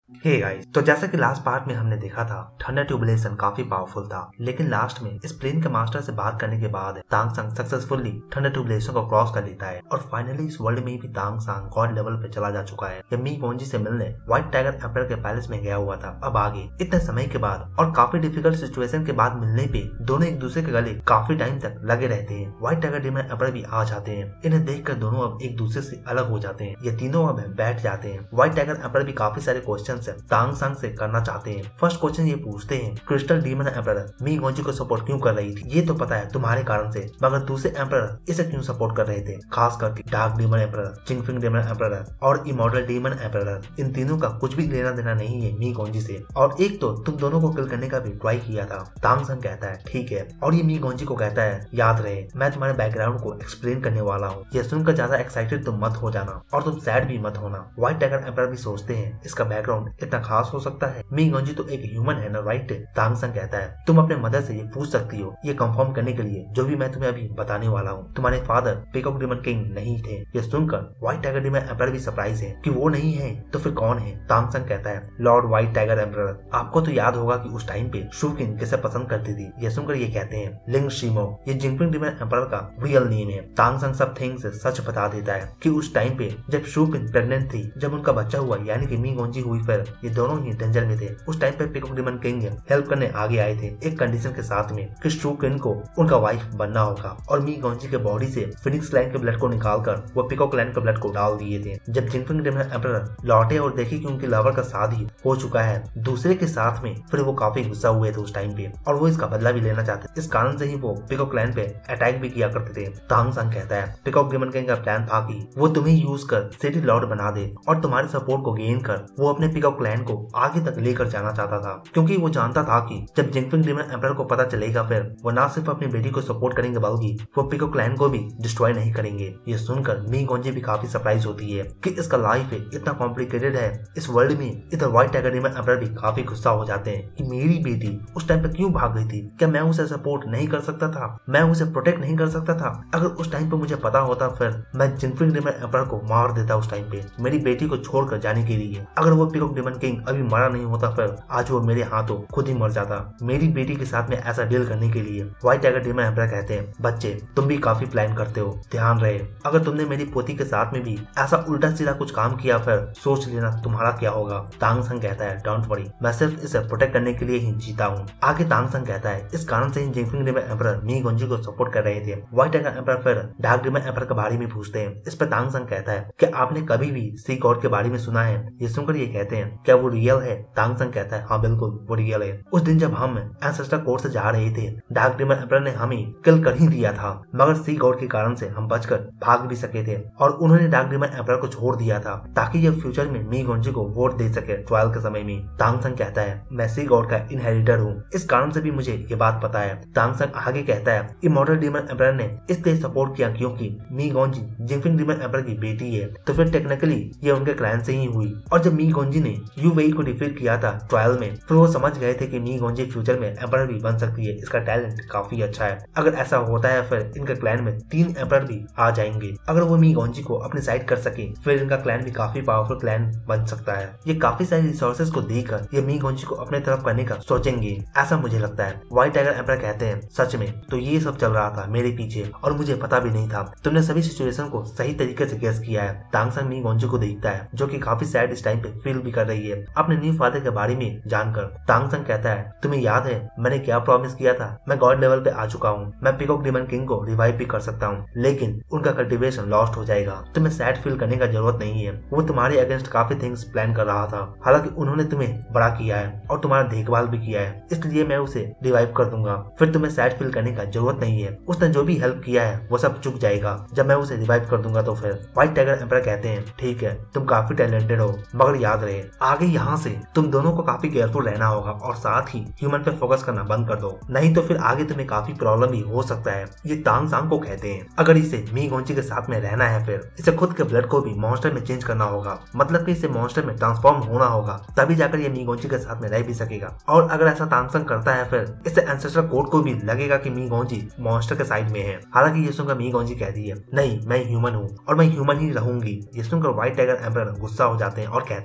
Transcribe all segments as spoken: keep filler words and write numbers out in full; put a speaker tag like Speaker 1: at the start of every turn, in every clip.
Speaker 1: Hey guys, तो जैसा कि लास्ट पार्ट में हमने देखा था, थंडर ट्यूबुलेशन काफी पावरफुल था, लेकिन लास्ट में इस प्लेन के मास्टर से बात करने के बाद तांग संग सक्सेसफुली थंडर ट्यूबुलेशन को क्रॉस कर लेता है और फाइनली इस वर्ल्ड में भी तांग संग गॉड लेवल पे चला जा चुका है। जब मी गोंजी से मिलने व्हाइट टाइगर एम्पायर के पैलेस में गया हुआ था, अब आगे इतने समय के बाद और काफी डिफिकल्ट सिचुएशन के बाद मिलने पे दोनों एक दूसरे के गले काफी टाइम तक लगे रहते हैं। व्हाइट टाइगर डीमन एम्पायर भी आ जाते हैं। इन्हें देखकर दोनों अब एक दूसरे से अलग हो जाते हैं। ये तीनों अब बैठ जाते हैं। व्हाइट टाइगर एम्पायर भी काफी सारे क्वेश्चन है तांग संग से करना चाहते हैं। फर्स्ट क्वेश्चन ये पूछते हैं, क्रिस्टल डीमन एम्पायर मी गोंजी को सपोर्ट क्यों कर रही थी? ये तो पता है तुम्हारे कारण से, मगर दूसरे एम्पायर इसे क्यों सपोर्ट कर रहे थे? खास करके डार्क डीमन एम्पायर, चिंगफिंग डीमन एम्पायर और इमॉर्टल डीमन एम्पायर, इन तीनों का कुछ भी लेना देना नहीं है मी गोंजी से। और एक तो तुम दोनों को किल करने का भी ट्राई किया था। तांग संग कहता है ठीक है, और ये मी गोंजी को कहता है याद रहे मैं तुम्हारे बैकग्राउंड को एक्सप्लेन करने वाला हूँ। ये सुनकर ज्यादा एक्साइटेड तुम मत हो जाना और तुम सैड भी मत होना। व्हाइट टाइगर एम्पायर भी सोचते हैं इसका बैकग्राउंड इतना खास हो सकता है। मी गोंजी तो एक ह्यूमन है ना, राइट? तांग संग कहता है तुम अपने मदर से ये पूछ सकती हो ये कंफर्म करने के लिए जो भी मैं तुम्हें अभी बताने वाला हूँ। तुम्हारे फादर पीकॉक डीमन किंग नहीं थे। ये सुनकर व्हाइट टाइगर डीमन एम्पायर भी सरप्राइज है कि वो नहीं है तो फिर कौन है? तांग संग कहता है लॉर्ड व्हाइट टाइगर एम्पायर। आपको तो याद होगा कि उस टाइम पे शू किंग किसे पसंद करती थी। ये सुनकर ये कहते हैं लिंग शिमो। ये जिंगफिंग डीमन एम्पायर का रियल नेम है। तांग संग सब थिंग्स सच बता देता है कि उस टाइम पे जब शू किंग प्रेग्नेंट थी, जब उनका बच्चा हुआ यानी कि मी गोंजी हुई, फिर ये दोनों ही डेंजर में थे। उस टाइम पे पीकॉक डीमन किंग हेल्प करने आगे आए थे एक कंडीशन के साथ में कि शू किंग को उनका वाइफ बनना होगा और मी गोंजी के बॉडी से फिनिक्स लाइन के ब्लड को निकालकर वो पीकॉक लाइन के ब्लड को डाल दिए थे। जब जिंगफिंग डीमन एम्पायर लौटे और देखे कि उनके लवर का शादी हो चुका है दूसरे के साथ में, फिर वो काफी गुस्सा हुए थे उस टाइम पे और वो इसका बदला भी लेना चाहते। इस कारण से ही वो पीकॉक लाइन पे अटैक भी किया करते थे। तांग संग कहता है पीकॉक डीमन किंग का प्लान था कि वो तुम्हें यूज कर सिटी लॉर्ड बना दे और तुम्हारे सपोर्ट को गेन कर वो अपने पीकॉक लाइन को आगे तक लेकर जाना चाहता था, क्योंकि वो जानता था कि जब जिंगफिंग डीमन एम्पायर को पता चलेगा फिर वो ना सिर्फ अपनी बेटी को सपोर्ट करेंगे बल्कि वो पीकॉक लाइन को भी डिस्ट्रॉय नहीं करेंगे। ये सुनकर मी गोंजी भी काफी सरप्राइज होती है कि इसका लाइफ इतना कॉम्प्लिकेटेड है इस वर्ल्ड में। इधर व्हाइट टाइगर डीमन एम्पायर भी काफी गुस्सा हो जाते हैं कि मेरी बेटी उस टाइम पे क्यों भाग गई थी? क्या मैं उसे सपोर्ट नहीं कर सकता था? मैं उसे प्रोटेक्ट नहीं कर सकता था? अगर उस टाइम पे मुझे पता होता फिर मैं जिंगफिंग डीमन एम्पायर को मार देता उस टाइम पे मेरी बेटी को छोड़कर जाने के लिए। अगर वो पीकॉक डीमन किंग अभी मरा नहीं होता फिर आज वो मेरे हाथों खुद ही मर जाता मेरी बेटी के साथ में ऐसा डील करने के लिए। व्हाइट टाइगर डीमन एम्पायर कहते हैं बच्चे तुम भी काफी प्लान करते हो, ध्यान रहे अगर तुमने मेरी पोती के साथ में भी ऐसा उल्टा सीधा कुछ काम किया फिर सोच लेना तुम्हारा क्या होगा। तांग संग कहता है डोंट वरी, मैं सिर्फ इसे प्रोटेक्ट करने के लिए ही जीता हूँ। आगे तांग संग कहता है इस कारण से ही जिंगफिंग डीमन एम्पायर मी गोंजी को सपोर्ट कर रहे थे। व्हाइट टाइगर एम्पायर फिर डार्क डीमन एम्पायर के बारे में पूछते हैं। इस पर तांग संग कहता है कि आपने कभी भी सी गॉड के बारे में सुना है? ये सुनकर ये कहते हैं क्या वो रियल है? तांग संग कहता है हाँ बिल्कुल वो रियल है। उस दिन जब हम एंसेस्टर कोर्ट से जा रहे थे डार्क डीमन एम्पायर ने हमें किल कर ही दिया था, मगर सी गॉड के कारण से हम बचकर भाग भी सके थे और उन्होंने डार्क डीमन एम्पायर को छोड़ दिया था ताकि ये फ्यूचर में मी गोंजी को वोट दे सके ट्रायल के समय में। तांग संग कहता है मैं सी गॉड का इनहेरिटर हूँ, इस कारण से भी मुझे ये बात पता है। तांग संग आगे कहता है इमॉर्टल डीमन एम्पायर ने इसलिए सपोर्ट किया क्योंकि मी गोंजी जिंगफिंग डीमन एम्पायर की बेटी है, तो फिर टेक्निकली ये उनके क्लैन से ही हुई। और जब मी गोंजी ने यू वेई को डिफीट किया था ट्रायल में, फिर वो समझ गए थे कि मी गोंजी फ्यूचर में एम्पायर भी बन सकती है, इसका टैलेंट काफी अच्छा है। अगर ऐसा होता है फिर इनके क्लैन में तीन एम्पायर भी आ जाएंगे। अगर वो मी गोंजी को अपनी साइड कर सके फिर इनका क्लैन भी काफी पावरफुल क्लैन बन सकता है। ये काफी सारी रिसोर्सेज को देकर ये मी गोंजी को अपने तरफ करने का सोचेंगे, ऐसा मुझे लगता है। व्हाइट टाइगर एम्पायर कहते हैं सच में तो ये सब चल रहा था मेरे पीछे और मुझे पता भी नहीं था। तुमने सभी सिचुएशन को सही तरीके से गेस किया है। तांग संग मी गोंजी को देखता है जो कि काफी सैड इस टाइम पे फील भी कर रही है अपने न्यू फादर के बारे में जानकर। तांग संग कहता है तुम्हें याद है मैंने क्या प्रॉमिस किया था? मैं गॉड लेवल पे आ चुका हूँ, मैं पीकॉक डीमन किंग को रिवाइव भी कर सकता हूँ, लेकिन उनका कल्टीवेशन लॉस्ट हो जाएगा। तुम्हें सैड फील करने का जरूरत नहीं है। वो तुम्हारे अगेंस्ट काफी थिंग्स प्लान कर रहा था, हालांकि उन्होंने तुम्हें बड़ा किया है और तुम्हारा देखभाल भी किया है, इसलिए मैं उसे रिवाइव कर दूंगा। फिर तुम्हें सैड फील करने का जरूरत नहीं है। उसने जो भी हेल्प किया है वो सब चुक जाएगा जब मैं उसे रिवाइव कर दूंगा। तो फिर व्हाइट टाइगर एम्पायर कहते हैं ठीक है तुम काफी टैलेंटेड हो, मगर याद रहे आगे यहाँ से तुम दोनों को काफी केयरफुल रहना होगा और साथ ही ह्यूमन पे फोकस करना बंद कर दो, नहीं तो फिर आगे तुम्हें काफी प्रॉब्लम भी हो सकता है। ये तांग संग को कहते हैं अगर इसे मी गोंजी के साथ में रहना है फिर इसे खुद के ब्लड को भी मॉन्स्टर में चेंज करना होगा, मतलब कि इसे मॉन्स्टर में ट्रांसफॉर्म होना होगा, तभी जाकर ये मी गोंजी के साथ में रह भी सकेगा। और अगर ऐसा तांग संग करता है फिर इससे एंसेस्टर कोड को भी लगेगा कि मी गोंजी मॉन्स्टर के साइड में है। हालांकि ये सुनकर मी गोंजी कहती है नहीं मैं ह्यूमन हूँ और मैं ह्यूमन ही रहूंगी। ये सुनकर व्हाइट टाइगर एम्पायर गुस्सा हो जाते हैं और कहते हैं क्या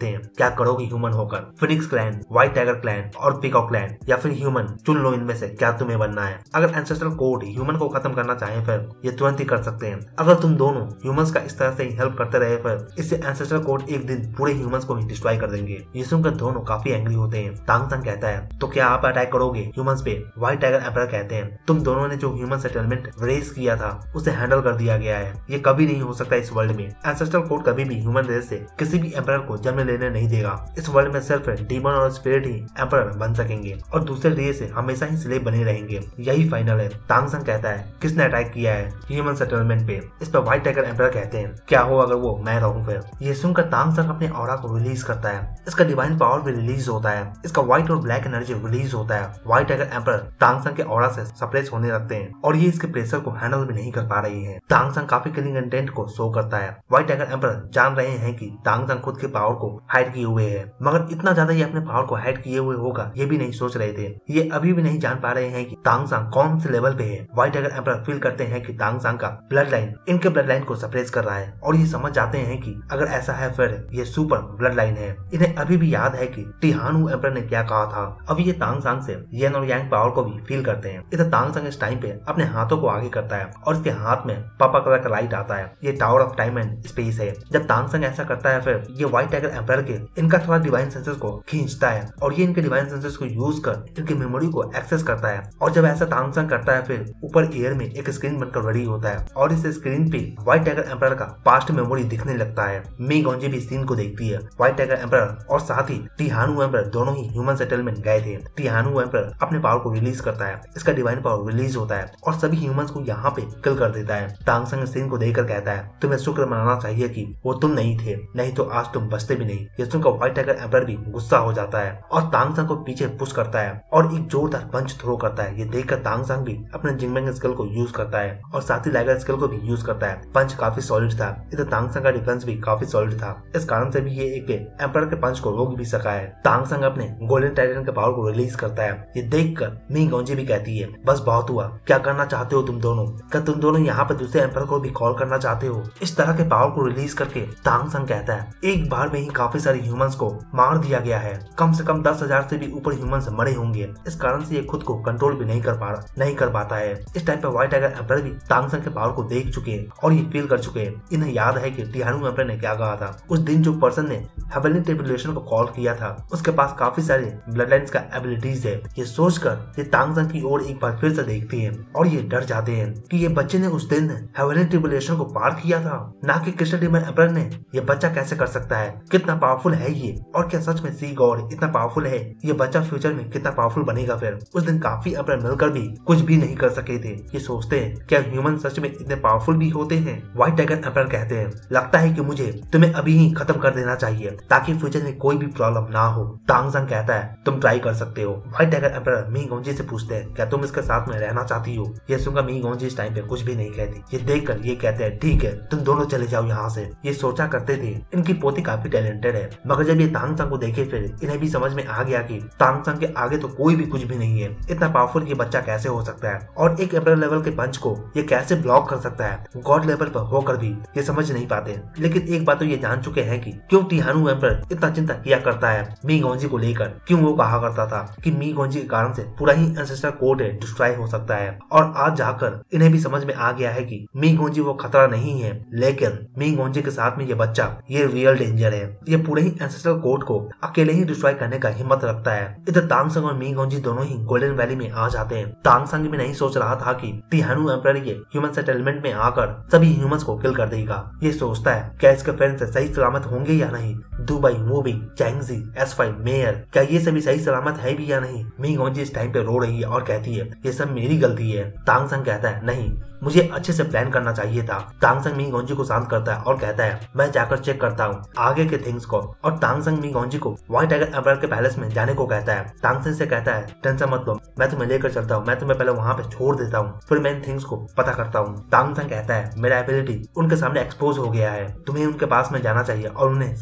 Speaker 1: अटैक करोगे ह्यूमन होकर? Phoenix clan, white tiger clan और पीकॉक क्लैन या फिर ह्यूमन? चुन लो इनमें से क्या तुम्हें बनना है। अगर एंसेस्ट्रल कोड ह्यूमन को खत्म करना चाहे फिर ये तुरंत ही कर सकते हैं। अगर तुम दोनों ह्यूमंस का इस तरह से हेल्प करते रहे फिर इससे एंसेस्ट्रल कोड एक दिन पूरे ह्यूमंस को ही डिस्ट्रॉय कर देंगे। ये सुनकर दोनों काफी एंग्री होते हैं। तांग संग कहता है तो क्या आप अटैक करोगे ह्यूमंस पे? व्हाइट टाइगर एम्परर कहते हैं तुम दोनों ने जो ह्यूमन सेटलमेंट रेस किया था उसे हैंडल कर दिया गया है। ये कभी नहीं हो सकता इस वर्ल्ड में। एंसेस्ट्रल कोड कभी भी ह्यूमन रेस से किसी भी एम्परर को जन्म लेने नहीं देगा। इस वर्ल्ड में सिर्फ डीमन और स्पिरिट ही एम्परर बन सकेंगे और दूसरे रेस से हमेशा ही स्लेव बने रहेंगे। यही फाइनल है। तांग संग कहता है किसने अटैक किया है ह्यूमन सेटलमेंट पे? इस पर व्हाइट टाइगर एम्परर कहते हैं क्या हो अगर वो मैं रहूं फिर? ये सुनकर तांग संग अपने ऑरा को रिलीज करता है। इसका डिवाइन पावर भी रिलीज होता है। इसका व्हाइट और ब्लैक एनर्जी रिलीज होता है। व्हाइट टाइगर एम्परर तांग संग के ऑरा से सप्रेस होने लगते हैं और ये इसके प्रेशर को हैंडल भी नहीं कर पा रही है। तांग संग काफी किलिंग इंटेंट को शो करता है। व्हाइट टाइगर एम्परर जान रहे हैं कि तांग संग खुद के पावर को हाइड किए हुए है, मगर इतना ज्यादा ये अपने पावर को हाइड किए हुए होगा ये भी नहीं सोच रहे थे। ये अभी भी नहीं जान पा रहे हैं कि तांग संग कौन से लेवल पे है। व्हाइट टाइगर एम्परर फील करते हैं कि तांग संग का ब्लड लाइन इनके ब्लड लाइन को सप्रेस कर रहा है और ये समझ जाते हैं कि अगर ऐसा है फिर ये सुपर ब्लड लाइन है। इन्हें अभी भी याद है कि टिहानु एम्परर ने क्या कहा था। अभी ये तांग संग से येन और यांग पावर को भी फील करते हैं। इधर तांग संग इस टाइम पे अपने हाथों को आगे करता है और इसके हाथ में पापा कलर का लाइट आता है। ये tower of time and space है। जब तांग संग ऐसा करता है फिर ये व्हाइट टाइगर एम्परर के इनका थोड़ा डिवाइन सेंसेस को खींचता है और ये इनके डिवाइन सेंसेस को यूज कर इनकी मेमोरी को एक्सेस करता है। और जब ऐसा तांग संग करता है फिर ऊपर एयर में एक स्क्रीन बनकर रेडी होता है और इस स्क्रीन पे व्हाइट टाइगर एम्परर का पास्ट मेमोरी दिखने लगता है। मी गोंजी भी सीन को देखती है। व्हाइट टाइगर एम्परर और साथ ही टिहानु एम्परर दोनों ही ह्यूमन सेटलमेंट गए थे। टिहानु एम्परर अपने पावर को रिलीज करता है। इसका डिवाइन पावर रिलीज होता है और सभी ह्यूमंस को यहाँ पे किल कर देता है। तांग संग सीन को देखकर कहता है तुम्हें शुक्र मनाना चाहिए कि वो तुम नहीं थे, नहीं तो आज तुम बचते भी नहीं। ये सुनकर व्हाइट टाइगर एम्परर भी गुस्सा हो जाता है और तांग संग को पीछे पुश करता है और एक जोरदार पंच थ्रो करता है। ये देखकर तांग संग भी अपने जिंगमैंग स्किल को यूज करता है और साथ ही लाइगर स्किल को भी यूज करता है। पंच काफी सॉलिड था। इधर तांग संग का डिफेंस भी काफी सॉलिड था। इस कारण से भी ये एक एम्परर के पंच को रोक भी सका है। तांग संग अपने गोल्डन टाइटन के पावर को रिलीज करता है। ये देखकर मी गोंजी भी कहती है बस बहुत हुआ, क्या करना चाहते हो तुम दोनों? क्या तुम दोनों यहाँ पे दूसरे एम्परर को भी कॉल करना चाहते हो? इस तरह के पावर को रिलीज करके तांग संग कहता है एक बार में ही काफी सारे ह्यूमंस को मार दिया गया है। कम से कम दस हजार से भी ऊपर ह्यूमंस मरे होंगे। इस कारण से ये खुद को कंट्रोल भी नहीं कर पा रहा नहीं कर पाता है। इस टाइम पे व्हाइट टाइगर एम्परर भी तांग संग के पावर को देख चुके हैं और ये फील कर चुके हैं। इन्हें याद है कि टिहानु एम्परर ने क्या कहा था। उस दिन जो पर्सन ने हेवनली टेबुलेशन को कॉल किया था उसके पास काफी सारे ब्लड लाइन्स का एबिलिटीज है। ये सोचकर ये तांग संग की ओर एक बार फिर से देखते हैं और ये डर जाते हैं कि ये बच्चे ने उस दिन हेवनली टेबुलेशन को पार किया था, ना कि कृष्ण डीमन एम्परर ने। ये बच्चा कैसे कर सकता है? कितना पावरफुल है ये? और क्या सच में सी गॉड इतना पावरफुल है? ये बच्चा फ्यूचर में कितना पावरफुल बनेगा फिर? उस दिन काफी एम्परर मिलकर भी कुछ भी नहीं कर सके थे। ये सोचते हैं क्या ह्यूमन सच में इतने पावरफुल भी होते हैं? व्हाइट टाइगर एम्परर कहते हैं लगता है कि मुझे तुम्हें अभी ही खत्म कर देना चाहिए ताकि फ्यूचर में कोई भी प्रॉब्लम ना हो। तांग संग कहता है तुम ट्राई कर सकते हो। व्हाइट टाइगर एम्परर मी गोंजी से पूछते हैं क्या तुम इसके साथ में रहना चाहती हो? ये सुनकर मी गोंजी इस टाइम पे कुछ भी नहीं कहती। ये देखकर ये कहते हैं ठीक है तुम दोनों चले जाओ यहाँ से। ये सोचा करते थे इनकी पोती काफी टैलेंटेड है, मगर जब ये तांग संग को देखे फिर इन्हें भी समझ में आ गया कि तांग संग के आगे तो कोई भी कुछ भी नहीं है। इतना पावरफुल ये बच्चा कैसे हो सकता है और एक एम्परर लेवल के पंच को ये कैसे ब्लॉक कर सकता है? गॉड लेवल पर होकर भी ये समझ नहीं पाते। लेकिन एक बात तो ये जान चुके हैं कि क्यों टिहानु एम्परर इतना चिंता किया करता है मी गोंजी को लेकर। क्यों वो कहा करता था कि मी गोंजी के कारण से पूरा ही एंसेस्टर कोड डिस्ट्रॉय हो सकता है। और आज जाकर इन्हें भी समझ में आ गया है कि मी गोंजी वो खतरा नहीं है, लेकिन मी गोंजी के साथ में ये बच्चा ये रियल डेंजर है। ये पूरे ही एंसेस्ट्रल कोड को अकेले ही डिस्ट्रॉय करने का हिम्मत रखता है। इधर तांग संग और मी गोंजी दोनों ही गोल्डन वैली में आ जाते हैं। तांग संग भी नहीं सोच रहा था कि टिहानु एम्परर ये ह्यूमन सेटलमेंट में आकर सभी ह्यूमंस को किल कर देगा। ये सोचता है क्या इसके फ्रेंड्स सही सलामत होंगे या नहीं। दुबई, मूवी, चैंगजी, एस फाइव, मेयर, क्या ये सभी सही सलामत है भी या नहीं। मी गोंजी इस टाइम पे रो रही है और कहती है ये सब मेरी गलती है। तांग संग कहता है नहीं, मुझे अच्छे से प्लान करना चाहिए था। तांग संग मी गोंजी को शांत करता है और कहता है मैं जाकर चेक करता हूँ आगे के थिंग्स को। और तांग संग मी गोंजी को व्हाइट टाइगर एम्परर के पैलेस में जाने को कहता है। तांग संग से कहता है टेंशन मत लो, मैं तुम्हें लेकर चलता हूँ, मैं तुम्हें पहले वहाँ पे छोड़ देता हूँ, फिर मैं इन थिंग्स को पता करता हूँ। तांग संग कहता है मेरा एबिलिटी उनके सामने एक्सपोज हो गया है, तुम्हें उनके पास में जाना चाहिए और उन्हें शांत करना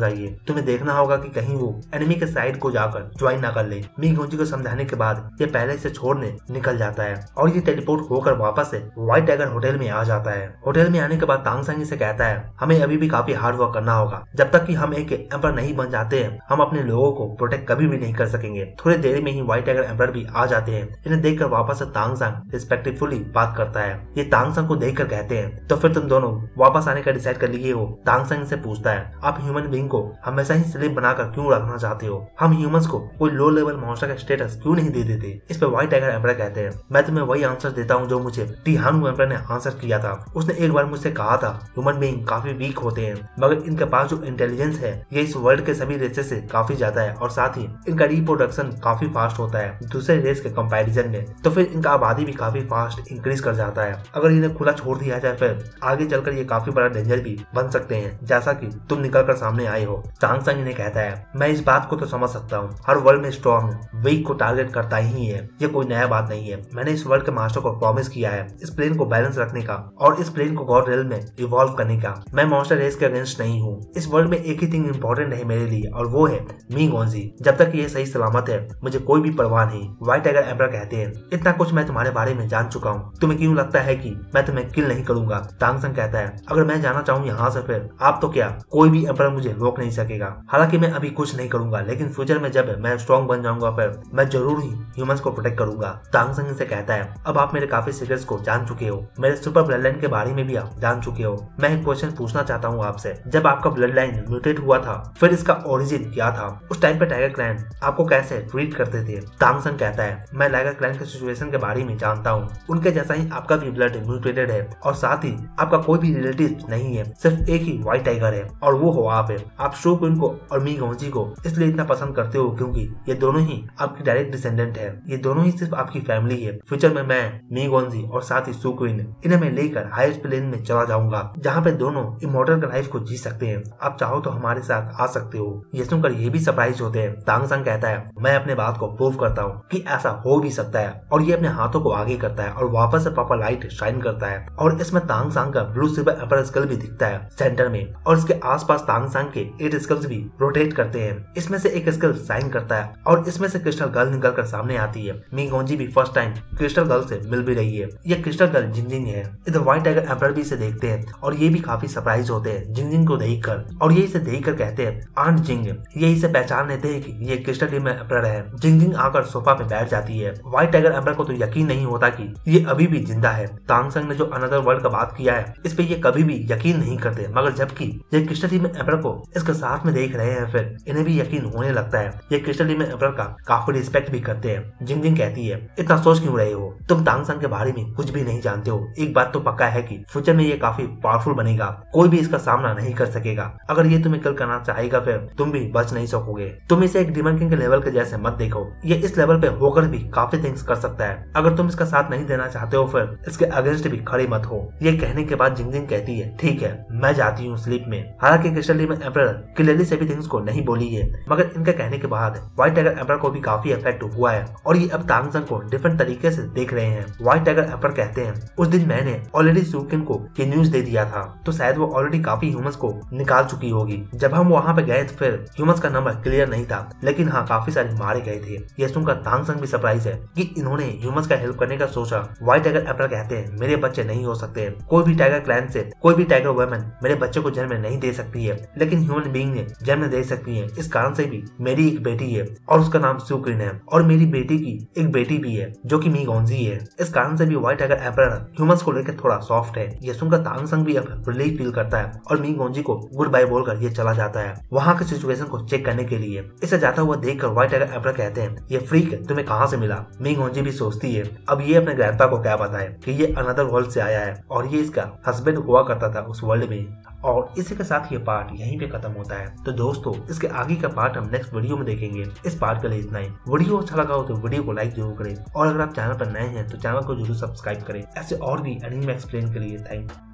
Speaker 1: चाहिए, तुम्हें देखना होगा कि कहीं वो एनिमी के साइड को जाकर ज्वाइन ना कर ले। मी गोंजी को समझाने के बाद ये पहले से छोड़ने निकल जाता है और ये टेलीपोर्ट होकर वापस से व्हाइट टाइगर होटल में आ जाता है। होटल में आने के बाद तांग संग से कहता है हमें अभी भी काफी हार्ड वर्क करना होगा, जब तक कि हम एक एम्पर नहीं बन जाते हैं हम अपने लोगों को प्रोटेक्ट कभी भी नहीं कर सकेंगे। थोड़ी देर में ही व्हाइट टाइगर एम्पर भी आ जाते हैं। इन्हें देखकर वापस से तांग संग रिस्पेक्टफुली बात करता है। ये तांग संग को देखकर कहते हैं तो फिर तुम दोनों वापस आने का डिसाइड कर लिए हो। तांग संग से पूछता है आप ह्यूमन बीइंग को हमेशा ही स्लेव बनाकर क्यों रखना चाहते हो, हम ह्यूमंस को कोई लो लेवल मॉन्स्टर का स्टेटस क्यों नहीं दे देते। इस पर व्हाइट टाइगर एम्पर कहते हैं मैं तुम्हें वही आंसर देता हूँ जो मुझे टी हानु एम्पर ने आंसर किया था। उसने एक बार मुझसे कहा था ह्यूमन बीइंग काफी वीक होते हैं मगर इनके पास जो इंटेलिजेंस है ये इस वर्ल्ड के सभी रेसेस से काफी ज्यादा है और साथ ही इनका रिप्रोडक्शन काफी फास्ट होता है दूसरे रेस के कंपैरिजन में, तो फिर इनका आबादी भी काफी फास्ट इंक्रीज कर जाता है। अगर इन्हें खुला छोड़ दिया जाए फिर आगे चलकर ये काफी बड़ा डेंजर भी बन सकते हैं, जैसा कि तुम निकल कर सामने आए हो। तांग संग इन्हें कहता है मैं इस बात को तो समझ सकता हूँ, हर वर्ल्ड में स्ट्रॉन्ग वीक को टारगेट करता ही है, ये कोई नया बात नहीं है। मैंने इस वर्ल्ड के मास्टर को प्रॉमिस किया है इस प्लेन को बैलेंस रखने का और इस प्लेन को गॉड रेल में इवॉल्व करने का। मैं मॉन्स्टर रेस के अगेंस्ट नहीं हूँ। इस वर्ल्ड में एक ही थिंग इम्पोर्टेंट है मेरे लिए और वो है मी गोंजी। जब तक ये सही सलामत है मुझे कोई भी परवाह नहीं। व्हाइट टाइगर एम्पर कहते हैं इतना कुछ मैं तुम्हारे बारे में जान चुका हूँ, तुम्हें क्यों लगता है कि मैं तुम्हें किल नहीं करूंगा। तांग संग कहता है अगर मैं जाना चाहूँ यहाँ से फिर आप तो क्या कोई भी एम्पर मुझे रोक नहीं सकेगा। हालांकि मैं अभी कुछ नहीं करूंगा लेकिन फ्यूचर में जब मैं स्ट्रॉन्ग बन जाऊंगा फिर मैं जरूर ही ह्यूमंस को प्रोटेक्ट करूंगा। तांग संग से कहता है अब आप मेरे काफी सीक्रेट्स को जान चुके हो, मेरे सुपर ब्लड लाइन के बारे में भी आप जान चुके हो। मैं एक क्वेश्चन पूछना चाहता हूँ आपसे, जब आपका ब्लड लाइन म्यूटेट हुआ था फिर इसका ओरिजिन क्या था, उस टाइम पे टाइगर क्लैन आपको कैसे ट्रीट करते थे। तांग संग कहता है मैं टाइगर क्लैन के सिचुएशन के बारे में जानता हूँ, उनके जैसा ही आपका भी ब्लड म्यूटेटेड है और साथ ही आपका कोई भी रिलेटिव नहीं है, सिर्फ एक ही व्हाइट टाइगर है और वो हो आप है। आप शो क्वीन को और मी गोंजी को इसलिए इतना पसंद करते हो क्योंकि ये दोनों ही आपकी डायरेक्ट डिसेंडेंट है, ये दोनों ही सिर्फ आपकी फैमिली है। फ्यूचर में मैं मी गोंजी और साथ ही शो क्वीन इन्हें मैं लेकर हाईएस्ट प्लेन में चला जाऊंगा जहाँ पे दोनों इमॉर्टल का लाइफ को जी सकते हैं, आप चाहो तो हमारे साथ आ सकते हो। ये सुनकर ये भी सरप्राइज होते हैं। तांग संग कहता है मैं अपने बात को प्रूव करता हूँ कि ऐसा हो भी सकता है और ये अपने हाथों को आगे करता है और वापस से पापा लाइट शाइन करता है और इसमें तांग संग का ब्लू सिल्वर एपर स्कल भी दिखता है सेंटर में और इसके आसपास तांग संग के एट स्कल्स भी रोटेट करते हैं। इसमें से एक स्कल साइन करता है और इसमें से क्रिस्टल गर्ल निकल कर सामने आती है। मी गोंजी भी फर्स्ट टाइम क्रिस्टल गर्ल से मिल भी रही है। ये क्रिस्टल गर्ल जिंगजिंग है। इधर व्हाइट टाइगर एम्पर भी इसे देखते हैं और ये भी काफी सरप्राइज होते हैं जिंगजिंग को देखकर और ये इसे देखकर कहते हैं आंट जिंग। ये इसे पहचान लेते हैं कि ये क्रिस्टल डीमन एम्पर है। जिंगजिंग आकर सोफा पे बैठ जाती है। व्हाइट टाइगर एम्पर को तो यकीन नहीं होता कि ये अभी भी जिंदा है। तांग संग ने जो अनदर वर्ल्ड का बात किया है इस पे ये कभी भी यकीन नहीं करते, मगर जबकि ये क्रिस्टल डीमन एम्पर को इसके साथ में देख रहे हैं फिर इन्हें भी यकीन होने लगता है। ये क्रिस्टल डीमन एम्पर का काफी रिस्पेक्ट भी करते हैं। जिंगजिंग कहती है इतना सोच क्यों रहे हो, तुम तांग संग के बारे में कुछ भी नहीं जानते हो। एक बात तो पक्का है कि फ्यूचर में ये काफी पावरफुल बनेगा, कोई भी इसका सामना नहीं कर सकेगा। अगर ये तुम्हें किल करना चाहेगा फिर तुम भी बच नहीं सकोगे। तुम इसे एक डीमन किंग के लेवल के जैसे मत देखो, ये इस लेवल पे होकर भी काफी थिंग्स कर सकता है। अगर तुम इसका साथ नहीं देना चाहते हो फिर इसके अगेंस्ट भी खड़े मत हो। ये कहने के बाद जिंगजिंग कहती है ठीक है मैं जाती हूँ स्लीप में। हालांकि क्रिस्टल डीमन एम्पर क्लियरली सभी थिंग्स को नहीं बोली है, मगर इनके कहने के बाद व्हाइट टाइगर एम्पर को भी काफी इफेक्ट हुआ है और ये अब तांग संग को डिफरेंट तरीके से देख रहे हैं। व्हाइट टाइगर एम्पर कहते हैं उस दिन मैंने ऑलरेडी सूकिन को ये न्यूज दे दिया था तो शायद वो ऑलरेडी काफी ह्यूमंस को निकाल चुकी होगी। जब हम वहाँ पे गए फिर ह्यूमंस का नंबर क्लियर नहीं था, लेकिन हाँ काफी सारे मारे गए थे। ये सुनकर तांग संग भी सरप्राइज है कि इन्होंने ह्यूमंस का हेल्प करने का सोचा। व्हाइट टाइगर एम्पर कहते हैं मेरे बच्चे नहीं हो सकते, कोई भी टाइगर क्लैन से कोई भी टाइगर वुमन मेरे बच्चे को जन्म नहीं दे सकती है, लेकिन ह्यूमन बीइंग ने जन्म दे सकती है। इस कारण से भी मेरी एक बेटी है और उसका नाम सूक्रिन है और मेरी बेटी की एक बेटी भी है जो कि मी गोंजी है। इस कारण से भी व्हाइट टाइगर एम्पर ह्यूमंस को लेकर थोड़ा सॉफ्ट है। ये सुनकर तांग संग भी अब रिलीफ फील करता है और मी गोंजी को गुड बाय बोलकर ये चला जाता है वहाँ के सिचुएशन को चेक करने के लिए। इसे जाता हुआ देखकर व्हाइट टाइगर एम्पर कहते हैं ये फ्रीक तुम्हें कहाँ से मिला। मी गोंजी भी सोचती है अब ये अपने ग्रैंडपा को क्या बताए कि ये अनदर वर्ल्ड से आया है और ये इसका हस्बैंड हुआ करता था उस वर्ल्ड में। और इसी के साथ ये पार्ट यहीं पे खत्म होता है। तो दोस्तों इसके आगे का पार्ट हम नेक्स्ट वीडियो में देखेंगे। इस पार्ट के लिए इतना ही। वीडियो अच्छा लगा हो तो वीडियो को लाइक जरूर करें और अगर आप चैनल पर नए हैं तो चैनल को जरूर सब्सक्राइब करें ऐसे और भी एनीमे एक्सप्लेन के लिए। Thank you.